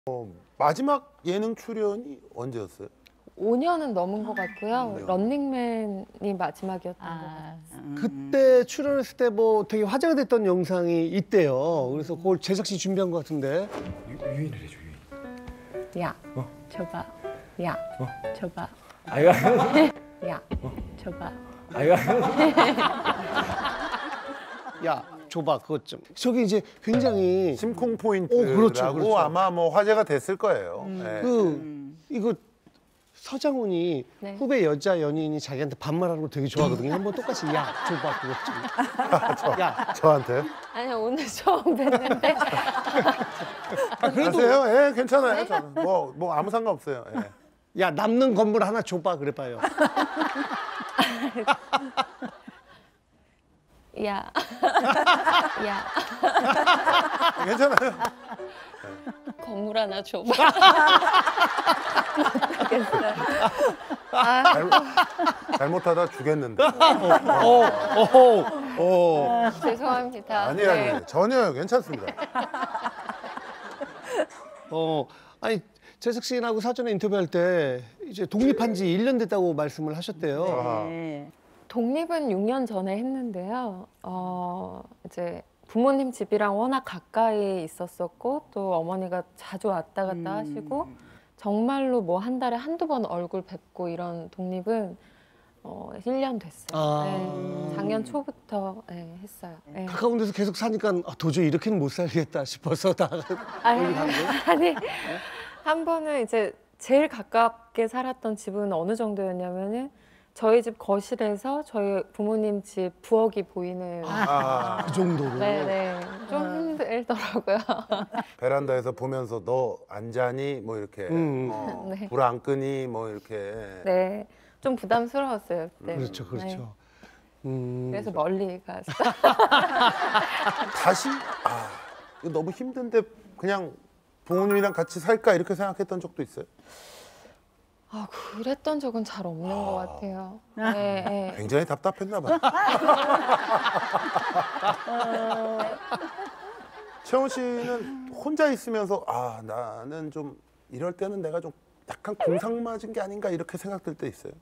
마지막 예능 출연이 언제였어요? 5년은 넘은 것 같고요. 5년. 런닝맨이 마지막이었던 것 같아요. 그때 출연했을 때 뭐 되게 화제가 됐던 영상이 있대요. 그래서 그걸 재석 씨 준비한 것 같은데. 유인을 해줘, 유인. 야, 줘봐. 야, 줘봐. 아이가. 야, 줘봐. 아이가. 야, 줘봐, 그것 좀. 저기 이제 굉장히 심쿵 포인트라고 그렇죠, 그렇죠. 아마 뭐 화제가 됐을 거예요. 네. 이거 서장훈이 네. 후배 여자 연예인이 자기한테 반말하는 거 되게 좋아하거든요. 한번 똑같이 야, 줘봐, 그것 좀. 야, 저한테? 아니 오늘 처음 뵀는데 그래도 하세요? 예, 괜찮아요. 저는 뭐 아무 상관 없어요. 예. 야, 남는 건물 하나 줘봐, 그래봐요. 야, 야, 괜찮아요. 건물 하나 줘봐. 잘못하다 죽겠는데. 죄송합니다. 아니에요. 전혀요. 괜찮습니다. 아니 재석 씨하고 사전에 인터뷰할 때 이제 독립한 지 1년 됐다고 말씀을 하셨대요. 아하. 독립은 6년 전에 했는데요. 이제 부모님 집이랑 워낙 가까이 있었었고 또 어머니가 자주 왔다 갔다 하시고 정말로 뭐 한 달에 한두 번 얼굴 뵙고 이런 독립은 1년 됐어요. 네, 작년 초부터 네, 했어요. 네. 가까운 데서 계속 사니까 도저히 이렇게는 못 살겠다 싶어서 다 아니 한 번은 이제 제일 가깝게 살았던 집은 어느 정도였냐면은 저희 집 거실에서 저희 부모님 집 부엌이 보이는 그 정도로. 네네 좀 힘들더라고요. 베란다에서 보면서 너 안 자니? 뭐 이렇게 네. 불 안 끄니? 뭐 이렇게. 네, 좀 부담스러웠어요 그때. 그렇죠, 그렇죠. 네, 그래서 멀리 갔어요. 다시 이거 너무 힘든데 그냥 부모님이랑 같이 살까 이렇게 생각했던 적도 있어요? 그랬던 적은 잘 없는 것 같아요. 네, 네. 굉장히 답답했나 봐요. 채원 씨는 혼자 있으면서 나는 좀 이럴 때는 내가 좀 약간 공상 맞은 게 아닌가 이렇게 생각될 때 있어요?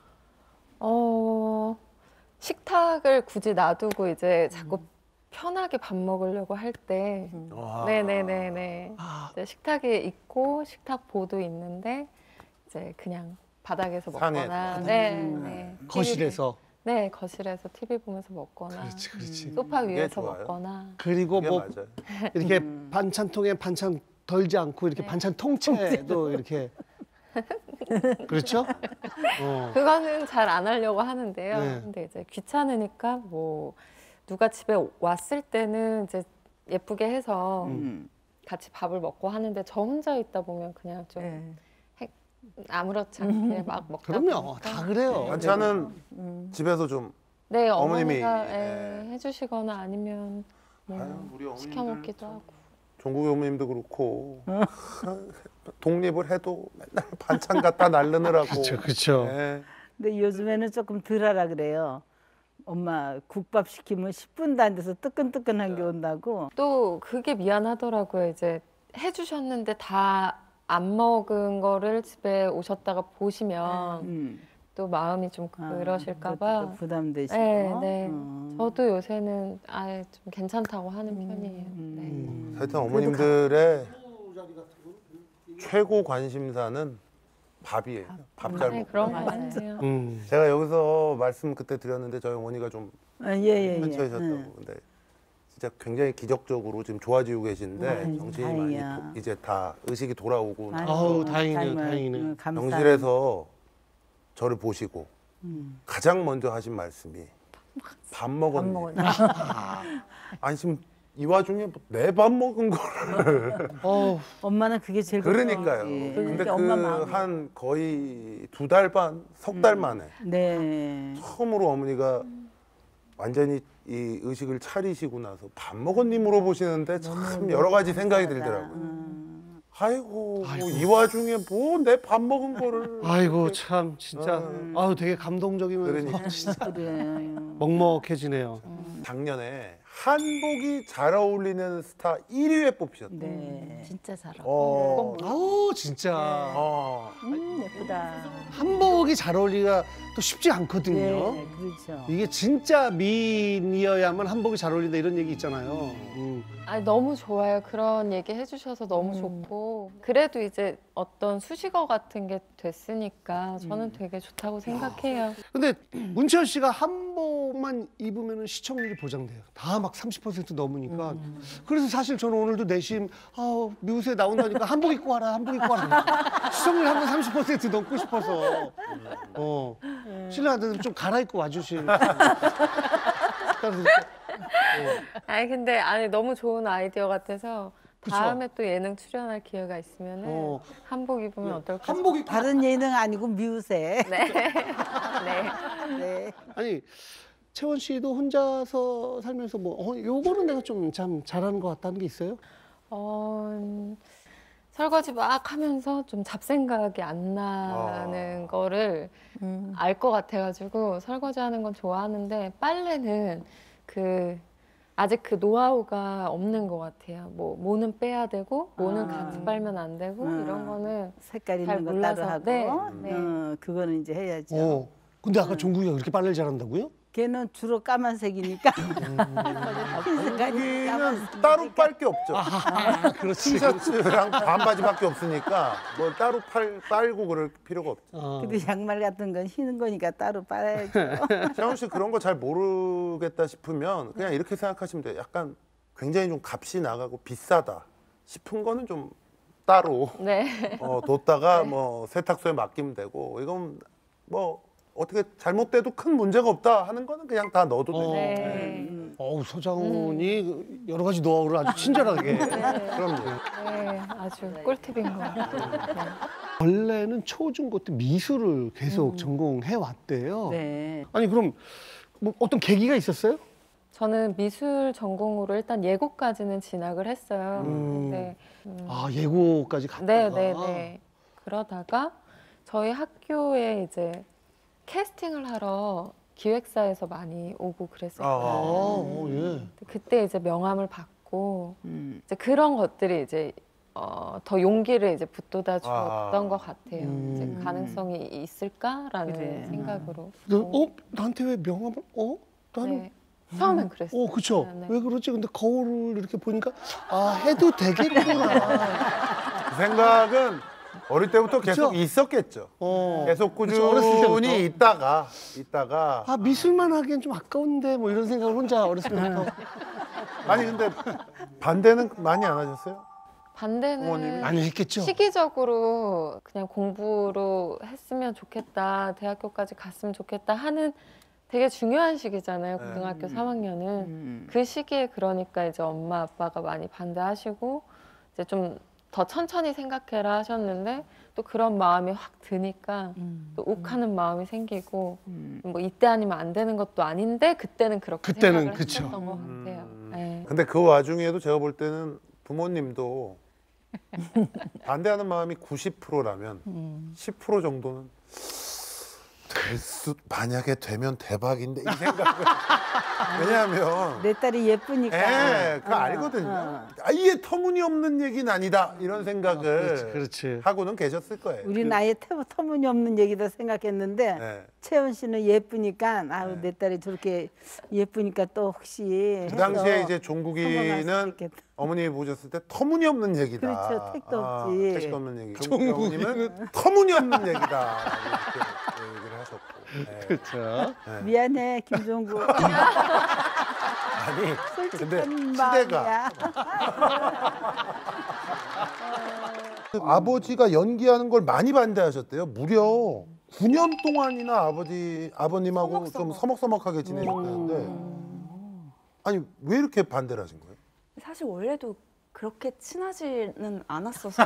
식탁을 굳이 놔두고 이제 자꾸 편하게 밥 먹으려고 할 때, 네네네네. 이제 식탁에 있고 식탁 보도 있는데 이제 그냥 바닥에서 상에. 먹거나, 네. 거실에서. 네, 거실에서 TV 보면서 먹거나, 그렇지, 그렇지. 소파 위에서 좋아요. 먹거나. 그리고 그게 뭐 맞아요. 이렇게 반찬통에 반찬 덜지 않고 이렇게 반찬 통째도 이렇게 그렇죠? 그거는 잘 안 하려고 하는데요. 네. 근데 이제 귀찮으니까 뭐 누가 집에 왔을 때는 이제 예쁘게 해서 같이 밥을 먹고 하는데 저 혼자 있다 보면 그냥 좀 아무렇지 않게 막 먹다 그럼요, 보니까. 다 그래요. 반찬은 집에서 좀 네, 어머님이, 어머니가 예. 해주시거나 아니면 뭐 우리 어머님들 시켜 먹기도 참. 하고. 종국이 어머님도 그렇고 독립을 해도 맨날 반찬 갖다 날르느라고. 그렇죠. 예. 근데 요즘에는 조금 덜 하라 그래요. 엄마 국밥 시키면 10분도 안 돼서 뜨끈뜨끈한 게 온다고. 또 그게 미안하더라고요. 이제 해주셨는데 다 안 먹은 거를 집에 오셨다가 보시면 또 마음이 좀 그러실까봐. 그것도 부담되시고. 네, 네. 저도 요새는 아예 좀 괜찮다고 하는 편이에요. 네. 하여튼 어머님들의 최고 관심사는 밥이에요. 밥 잘 네, 먹고. 그런 거 같아요. 제가 여기서 말씀 그때 드렸는데 저희 어머니가 좀 예. 현처이셨다고. 근데 진짜 굉장히 기적적으로 지금 좋아지고 계신데 정신이 다행이야. 많이 이제 다 의식이 돌아오고 아우, 다행이네요, 다행이네요. 병실에서 저를 보시고 가장 먼저 하신 말씀이 밥 먹었니? 아니 지금 이 와중에 내 밥 먹은 거를 엄마는 그게 제일 그러니까요. 걱정이지. 근데 엄마 그 마음이. 한 거의 2달 반, 석 달 만에 네. 처음으로 어머니가 완전히 이 의식을 차리시고 나서 밥 먹었니 물어보시는데 참 여러 가지 생각이 들더라고요. 아이고, 이 와중에 뭐 내 밥 먹은 거를 아이고 참 진짜 아유 되게 감동적이면서 그러니까. 진짜 그래. 먹먹해지네요. 작년에 한복이 잘 어울리는 스타 1위에 뽑히셨다. 네. 진짜 잘 어울려. 어, 아우 진짜 어. 예쁘다. 한복이 잘 어울리기가 또 쉽지 않거든요. 네, 그렇죠. 이게 진짜 미인이어야만 한복이 잘 어울린다 이런 얘기 있잖아요. 아니, 너무 좋아요. 그런 얘기 해주셔서 너무 좋고. 그래도 이제 어떤 수식어 같은 게 됐으니까 저는 되게 좋다고 생각해요. 근데 문채연 씨가 한복만 입으면 시청률이 보장돼요. 다 막 30% 넘으니까. 그래서 사실 저는 오늘도 내심 미우새 나온다니까 한복 입고 와라, 한복 입고 와라. 시청률 한번 30% 넘고 싶어서. 신랑한테 좀 갈아입고 와주실. 아니 너무 좋은 아이디어 같아서 다음에 또 예능 출연할 기회가 있으면은 한복 입으면 어떨까? 한복 입고. 다른 예능 아니고 미우새. 네. 네. 네. 아니 채원 씨도 혼자서 살면서 요거는 내가 좀 참 잘하는 것 같다는 게 있어요? 설거지 막 하면서 좀 잡생각이 안 나는 거를 알 것 같아가지고 설거지 하는 건 좋아하는데 빨래는 아직 그 노하우가 없는 것 같아요. 뭐는 빼야 되고 뭐는 같이 빨면 안 되고 이런 거는 색깔 잘 있는 거 몰라서. 따로 하고. 네, 네. 그거는 이제 해야죠. 근데 아까 종국이가 그렇게 빨래를 잘한다고요? 걔는 주로 까만색이니까. 흰색깔이 여기는 따로 빨 게 없죠. 그렇지. 티셔츠랑 반바지밖에 없으니까 뭘 따로 빨고 그럴 필요가 없죠. 근데 양말 같은 건 흰 거니까 따로 빨아야죠. 샤온 씨 그런 거 잘 모르겠다 싶으면 그냥 이렇게 생각하시면 돼요. 약간 굉장히 좀 값이 나가고 비싸다 싶은 거는 좀 따로 네. 뒀다가 뭐 세탁소에 맡기면 되고 이건 뭐 어떻게 잘못돼도 큰 문제가 없다 하는 거는 그냥 다 넣어도 되고. 네. 서장훈이 여러 가지 노하우를 아주 친절하게. 그럼요. 네, 아주 꿀팁인 것 같아요. 원래는 초중고 때 미술을 계속 전공해 왔대요. 네. 아니 그럼 뭐 어떤 계기가 있었어요? 저는 미술 전공으로 일단 예고까지는 진학을 했어요. 근데 예고까지 갔다가. 네. 그러다가 저희 학교에 이제 캐스팅을 하러 기획사에서 많이 오고 그랬었어요. 예. 그때 이제 명함을 받고 이제 그런 것들이 이제 더 용기를 이제 북돋아 줬던 것 같아요. 이제 가능성이 있을까라는 그래. 생각으로. 나한테 왜 명함을? 나는. 네. 처음엔 그랬어요. 그쵸. 네. 왜 그러지? 근데 거울을 이렇게 보니까 해도 되겠구나. 그 생각은 어릴 때부터 계속 그쵸? 있었겠죠. 계속 그쵸, 어렸을 때부터. 꾸준히 있다가 미술만 하기엔 좀 아까운데 뭐 이런 생각을 혼자 어렸을 때부터. 아니 근데 반대는 많이 안 하셨어요? 반대는 부모님이? 많이 했겠죠. 시기적으로 그냥 공부로 했으면 좋겠다, 대학교까지 갔으면 좋겠다 하는 되게 중요한 시기잖아요. 고등학교 3학년은. 그 시기에 그러니까 이제 엄마 아빠가 많이 반대하시고 이제 좀 더 천천히 생각해라 하셨는데 또 그런 마음이 확 드니까 또 욱하는 마음이 생기고 뭐 이때 아니면 안 되는 것도 아닌데 그때는 그렇게 그때는 생각을 그쵸. 했었던 것 같아요. 네. 근데 그 와중에도 제가 볼 때는 부모님도 반대하는 마음이 90%라면 10% 정도는 만약에 되면 대박인데 이 생각을 왜냐하면 내 딸이 예쁘니까. 그거 알거든요. 아예 터무니없는 얘기는 아니다 이런 생각을 그렇지. 하고는 계셨을 거예요. 우리는 아예 터무니없는 얘기다 생각했는데 네. 채원 씨는 예쁘니까 내 딸이 저렇게 예쁘니까 또 혹시 그 당시에 해서 이제 성공할 종국이는 수도 있겠다. 어머님이 보셨을 때 터무니없는 얘기다. 그렇죠. 택도 없지. 택도 없는 얘기. 종국이는 터무니없는 얘기다. 이렇게 얘기를 하셨고. 네. 그렇죠. 미안해 김종국. 아니 근데 솔직한 시대가 마음이야. 아버지가 연기하는 걸 많이 반대하셨대요. 무려 9년 동안이나 아버님하고 좀 서먹서먹하게 지내셨다는데 아니 왜 이렇게 반대를 하신 거예요? 사실 원래도 그렇게 친하지는 않았어서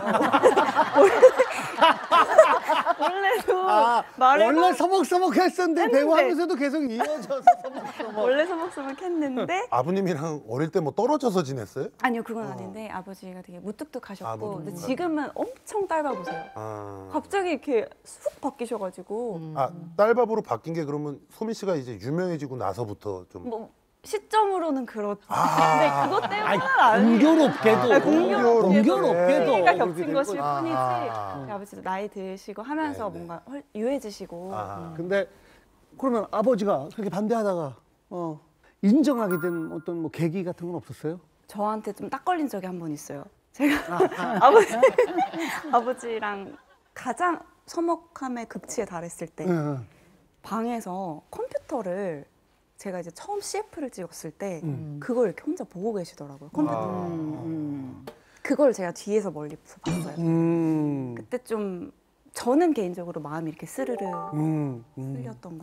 원래도 말해도 원래 서먹서먹했었는데 배우하면서도 계속 이어져서 서먹서먹. 원래 서먹서먹했는데 아버님이랑 어릴 때 뭐 떨어져서 지냈어요? 아니요 그건 아닌데 아버지가 되게 무뚝뚝하셨고 근데 무뚝뚝하다. 지금은 엄청 짧아보세요. 갑자기 이렇게 쑥 바뀌셔가지고 딸밥으로 바뀐 게 그러면 소미 씨가 이제 유명해지고 나서부터 좀 뭐 시점으로는 그렇죠. 아. 근데 그것 때문은 아니에요. 공교롭게도 공교롭게도 시기가 그렇게 겹친 된 것일 거지. 뿐이지. 아. 저희 아버지도 나이 드시고 하면서 네, 네. 뭔가 유해지시고. 아. 근데 그러면 아버지가 그렇게 반대하다가 인정하게 된 어떤 뭐 계기 같은 건 없었어요? 저한테 좀 딱 걸린 적이 한 번 있어요. 제가 아. 아버지랑 가장 서먹함의 극치에 달했을 때 예. 방에서 컴퓨터를 제가 이제 처음 CF를 찍었을 때 그걸 이렇게 혼자 보고 계시더라고요. 컴퓨터. 그걸 제가 뒤에서 멀리서 봤어요. 그때 좀 저는 개인적으로 마음이 이렇게 스르르 풀렸던 것